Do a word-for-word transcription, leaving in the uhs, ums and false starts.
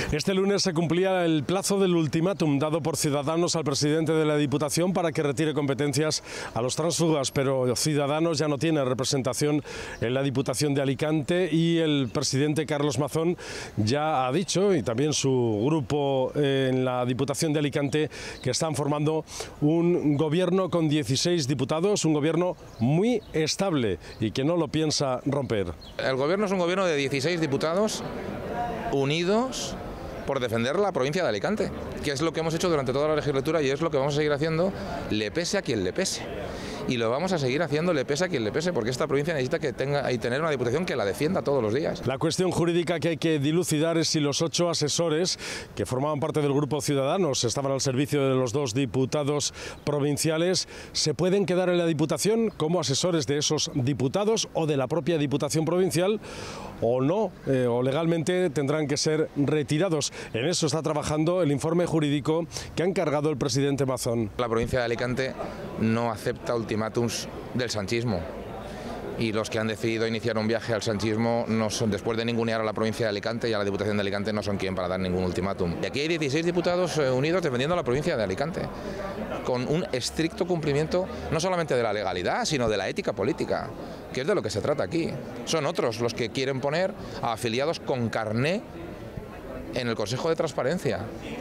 Este lunes se cumplía el plazo del ultimátum dado por Ciudadanos al presidente de la Diputación para que retire competencias a los tránsfugas, pero Ciudadanos ya no tiene representación en la Diputación de Alicante y el presidente Carlos Mazón ya ha dicho, y también su grupo en la Diputación de Alicante, que están formando un gobierno con dieciséis diputados, un gobierno muy estable y que no lo piensa romper. El gobierno es un gobierno de dieciséis diputados unidos por defender la provincia de Alicante, que es lo que hemos hecho durante toda la legislatura y es lo que vamos a seguir haciendo, le pese a quien le pese. Y lo vamos a seguir haciendo, le pese a quien le pese, porque esta provincia necesita que tenga y tener una diputación que la defienda todos los días. La cuestión jurídica que hay que dilucidar es si los ocho asesores que formaban parte del grupo Ciudadanos, estaban al servicio de los dos diputados provinciales, se pueden quedar en la Diputación como asesores de esos diputados o de la propia Diputación provincial, o no, eh, o legalmente tendrán que ser retirados. En eso está trabajando el informe jurídico que ha encargado el presidente Mazón. La provincia de Alicante no acepta ultimátums del sanchismo y los que han decidido iniciar un viaje al sanchismo no son, después de ningunear a la provincia de Alicante y a la Diputación de Alicante, no son quien para dar ningún ultimátum. Y aquí hay dieciséis diputados eh, unidos defendiendo a la provincia de Alicante, con un estricto cumplimiento no solamente de la legalidad, sino de la ética política, que es de lo que se trata aquí. Son otros los que quieren poner a afiliados con carné en el Consejo de Transparencia.